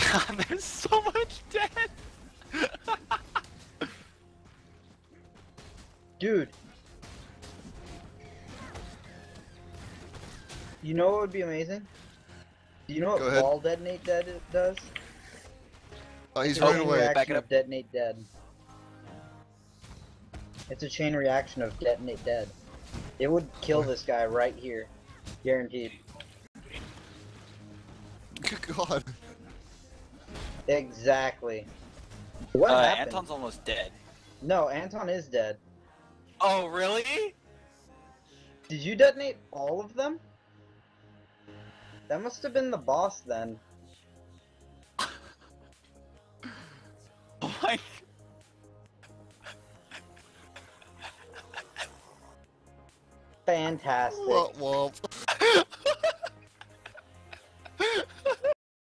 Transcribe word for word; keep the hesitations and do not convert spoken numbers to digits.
god, there's so much dead! Dude! You know what would be amazing? Do you know Go what ahead. ball detonate dead does? Oh, he's It's a running chain away. reaction Back it of up. detonate dead. It's a chain reaction of detonate dead. It would kill this guy right here. Guaranteed. Good God. Exactly. What uh, happened? Anton's almost dead. No, Anton is dead. Oh, really? Did you detonate all of them? That must have been the boss then. Oh my... Fantastic. Womp womp.